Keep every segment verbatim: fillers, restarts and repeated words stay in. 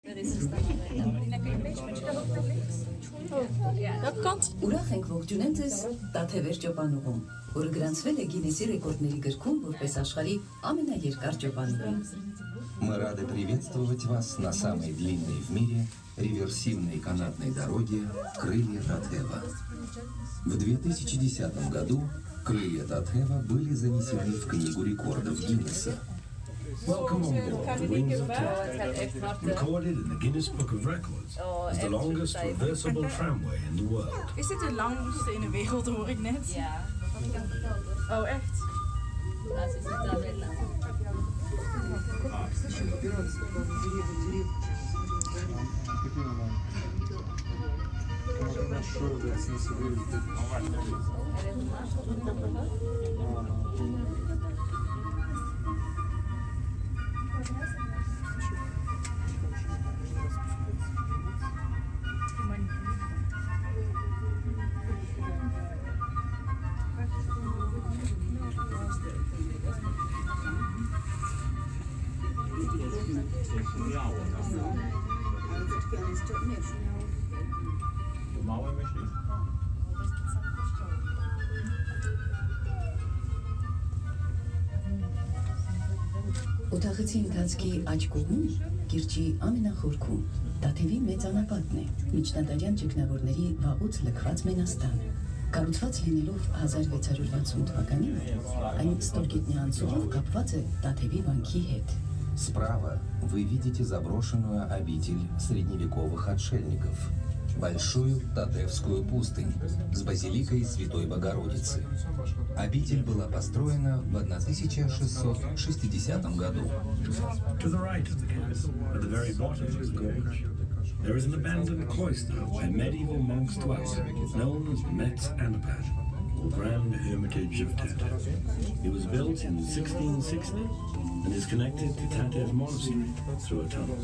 Ուրախ ենք ողջունել ձեզ Տաթևեր ճոպանուղում, որը գրանցվել է Գինեսի ռեկորդների գրքում որպես աշխարհի ամենաերկար ճոպանուղին։ Мы рады приветствовать вас на самой длинной в мире реверсивной канатной дороге «Крылья Татхева». В две тысячи десятом году «Крылья Татхева» были занесены в Книгу рекордов Гиннесса. Welcome on board the Wings of Tet, recorded in the Guinness Book of Records as the longest reversible tramway in the world. Is dit de langste in de wereld, hoor ik net? Ja, wat ik heb verteld. Oh, echt? Ja, ze is het daar wel lang. Małe myślisz? Օթախցի ընթացքի աջ կողմում, կիրճի ամենախորքում, Տաթևի մեծ անապատն է, միջնադարյան ճգնավորների վաղուց լքված մենաստանը։ Կառուցված լինելով հազար վեց հարյուր վաթսուն թվականին, այն ստորգետնյա անցուղով կապված է Տաթևի վանքի հետ։ Справа вы видите заброшенную обитель средневековых отшельников, большую Татевскую пустынь с базиликой Святой Богородицы. Обитель была построена в тысяча шестьсот шестидесятом году. To the right of the castle, at the very bottom of the gorge, there is an abandoned cloister where medieval monks dwelt, known as Metz Anapad, or Grand Hermitage of Tatev. It was built in sixteen sixty and is connected to Tatev Monastery through a tunnel.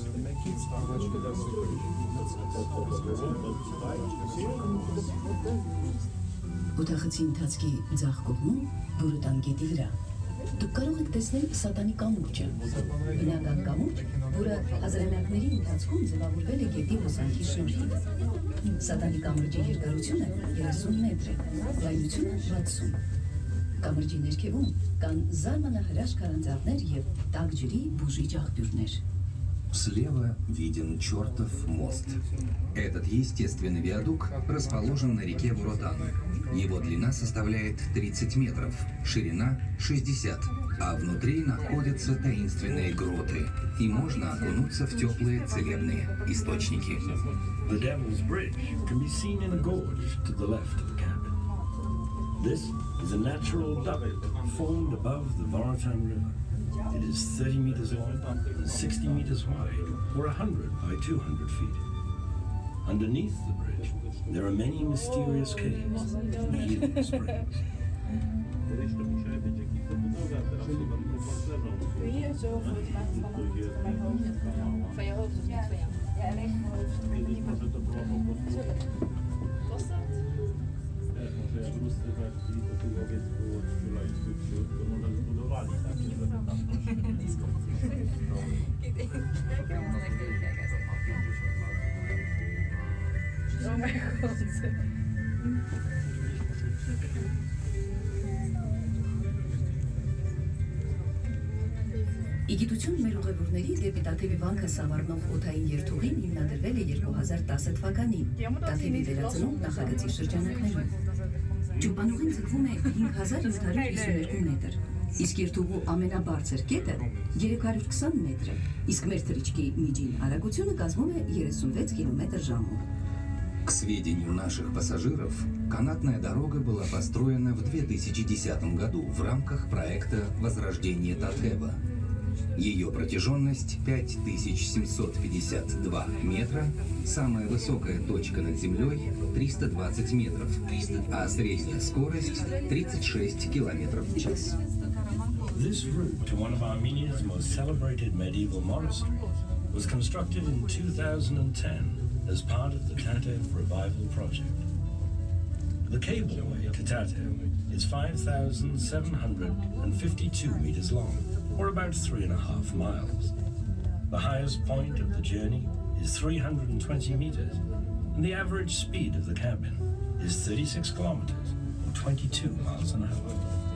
Օթախցի ընթացքի ձախ կողմում Բուրուտան գետի վրա դուք կարող եք տեսնել Սատանի կամուրջը, բնական կամուրջ, որը հազարամյակների ընթացքում ձևավորվել է գետի հոսանքի շնորհիվ։ Սատանի կամրջի երկարությունը երեսուն մետր է, լայնությունը վաթսուն։ Կամրջի ներքևում կան զարմանահրաշ քարանձավներ և տաք ջրի բուժիչ աղբյուրներ։ Слева виден чертов мост. Этот естественный виадук расположен на реке Вуротан. Его длина составляет тридцать метров, ширина шестьдесят, а внутри находятся таинственные гроты, и можно окунуться в теплые целебные источники. The Devil's Bridge can be seen in a gorge to the left of the cabin. This is a natural duct formed above the Vorotan River. It is thirty meters long and sixty meters wide, or one hundred by two hundred feet. Underneath the bridge, there are many mysterious caves and healing springs. Van je hoofd of niet van jou? Ja, alleen van mijn hoofd. Was dat? Może jak rusty taki tatuowiec było czulański wśród, to może zbudowali takie, żeby tam... Oh mijn god. Իգիտություն մեր ուղևորների դեպի Տաթևի վանքը սավառնող օդային երթուղին հիմնադրվել է երկու հազար տասը թվականին Տաթևի վերածնունդ նախագծի շրջանակներում։ Ճոպանուղին ձգվում է հինգ հազար յոթ հարյուր հիսուներկու մետր, իսկ երթուղու ամենաբարձր կետը երեք հարյուր քսան մետր է, իսկ մեր թռիչքի միջին արագությունը կազմում է երեսունվեց կիլոմետր ժամում։ К сведению наших пассажиров, канатная дорога была построена в две тысячи десятом году в рамках проекта «Возрождение Татхева». Ее протяженность пять тысяч семьсот пятьдесят два метра, самая высокая точка над землей триста двадцать метров, а средняя скорость тридцать шесть километров в час. This route to one of Armenia's most celebrated medieval monasteries was constructed in two thousand ten as part of the Tatev Revival Project. The cableway to Tatev is five thousand seven hundred fifty-two meters long, or about three and a half miles. The highest point of the journey is three hundred twenty meters, and the average speed of the cabin is thirty-six kilometers, or twenty-two miles an hour.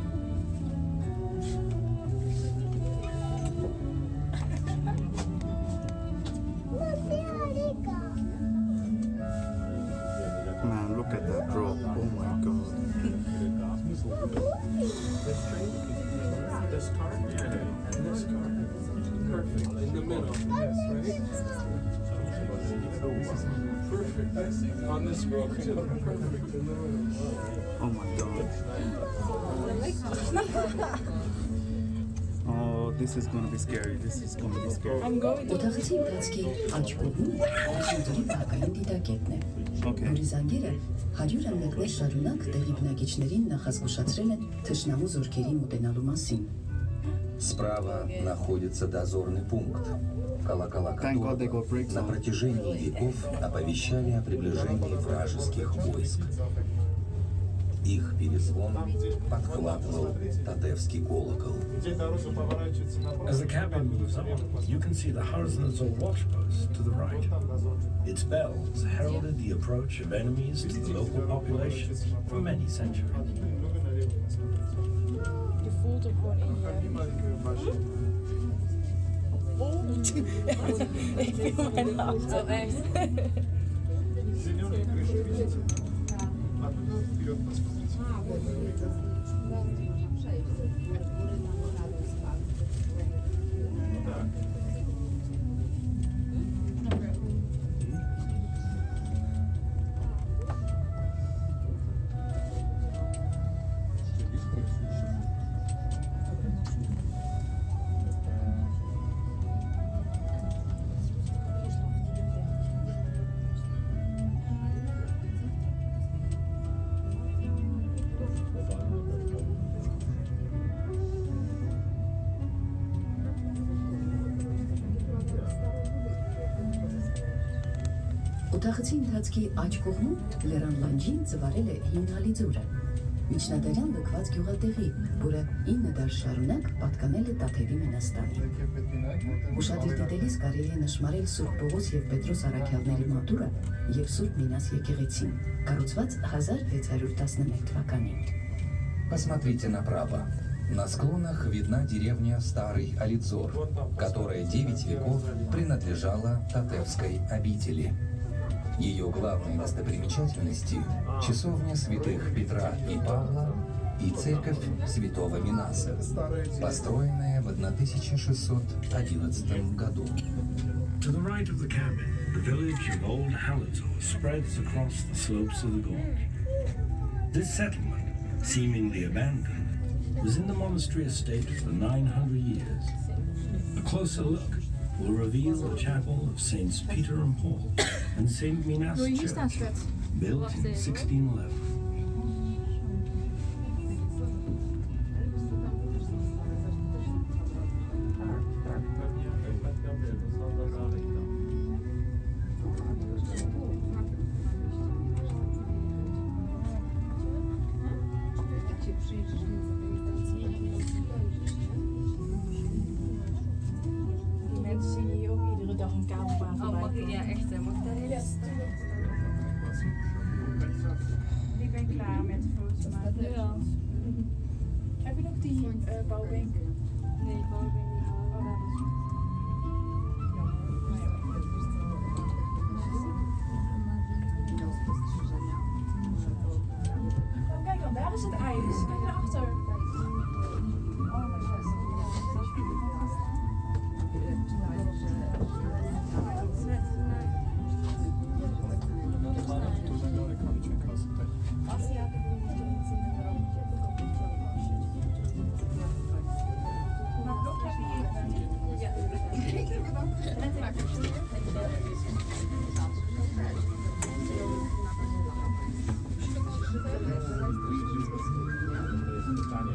Man, look at that drop. Oh my god. This train, this car, and this car. Perfect. In the middle. Yes, right? Perfect. On this road too. Perfect. In the middle. Oh my god. Oh, this is gonna be scary. This is gonna be scary. I'm going to. Օթաղցի ընթացքի աջ կողմում ուսումնների բակային դիտակետն է, Okay. որի զանգերը հարյուր ամյակներ շարունակ տեղի բնակիչներին նախազգուշացրել են թշնամու զորքերի մոտենալու մասին։ Справа находится дозорный пункт, колокола Thank God they которого got bricks на on. протяжении веков оповещали о приближении вражеских войск. Их перезвон подхватывал Татевский колокол. As the cabin moves on, you can see the horizontal watchpost to the right. Its bells heralded the approach of enemies to the local population for many centuries. Je voelt hem gewoon in je. Oh, ik viel mijn auto. Oh, echt? Օթաղցի ընթացքի աջ կողմում լեռան լանջին ծվարել է հիմնալի ձորը, միջնադարյան լքված գյուղատեղի, որը ինը դար շարունակ պատկանել է Տաթևի մենաստանին։ Ուշադիր դիտելիս կարելի է նշմարել Սուրբ Պողոս և Պետրոս առաքյալների մատուրը և Սուրբ Մինաս եկեղեցին, կառուցված հազար վեց հարյուր տասնմեկ թվականին։ Посмотрите направо. На склонах видна деревня Старый Алидзор, которая девять веков принадлежала Татевской обители. Ее главной достопримечательностью – часовня святых Петра и Павла и церковь святого Минаса, построенная в тысяча шестьсот одиннадцатом году. To the right of the cabin, the village of Old Halitzor spreads across the slopes of the gorge. This settlement, seemingly abandoned, was in the monastery estate for nine hundred years. A closer look will reveal the chapel of Saints Peter and Paul and Saint Minas Church, built in sixteen eleven. Mensen zien hier ook iedere dag een kamerbaan Oh, voorbij mag ik? komen. Ja, echt, hè? Mag ik daar heel Ja. Ik ben klaar met de foto's maken. Ja. Heb je nog die uh, bouwbank? Nee, ik wou niet. Oh, dat is... Oh, kijk dan, daar is het ijs. Kijk naar achter. Oh, maar dat is... Daar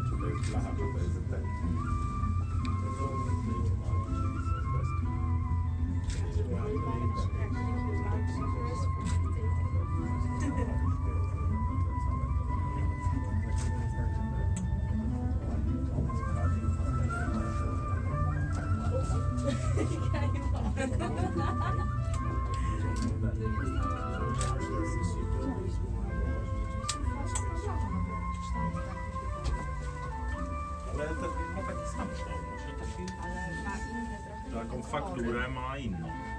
ale ten ma taki sam kształt. Znaczy taki, Ale ma inne trochę. taką fakturę ma inną.